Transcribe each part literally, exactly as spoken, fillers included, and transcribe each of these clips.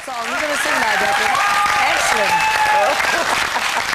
That's all I'm going to sing now, Declan. Excellent.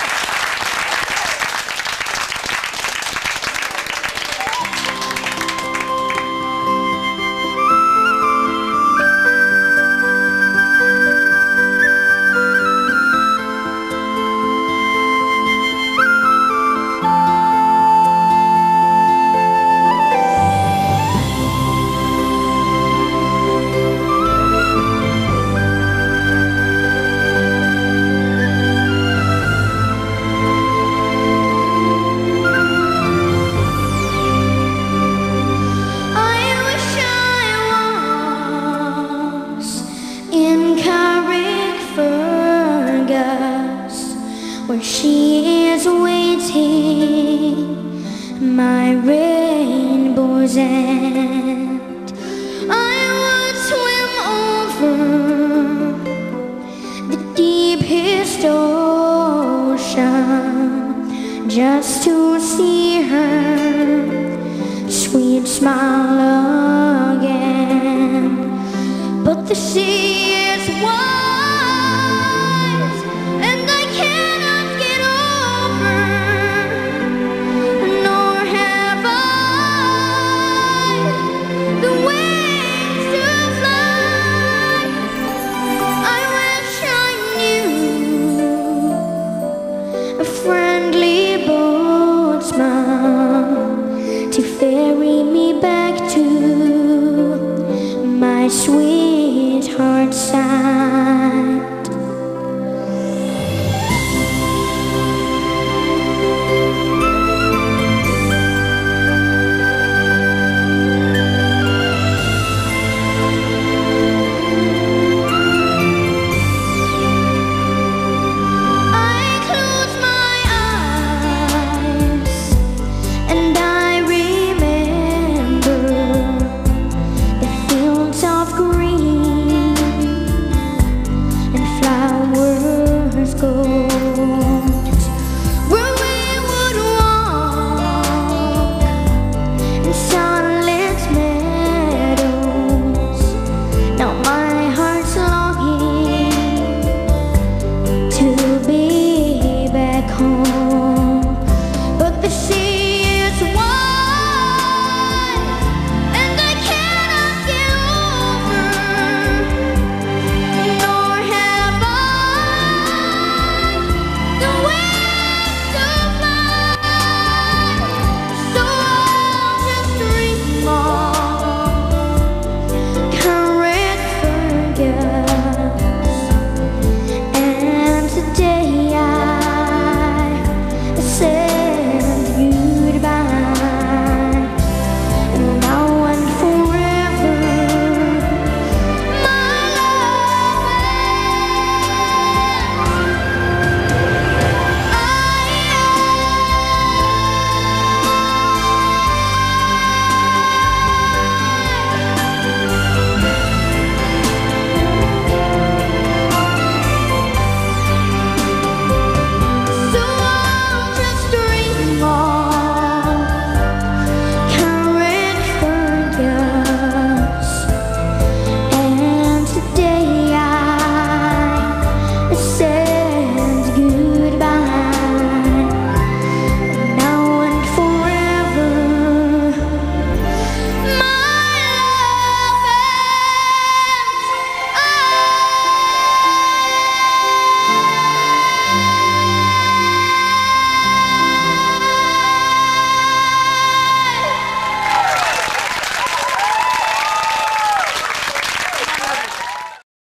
Where she is waiting, my rainbow's end. I would swim over the deepest ocean just to see her sweet smile again. But the sea is wide, to ferry me back to my sweetheart's side.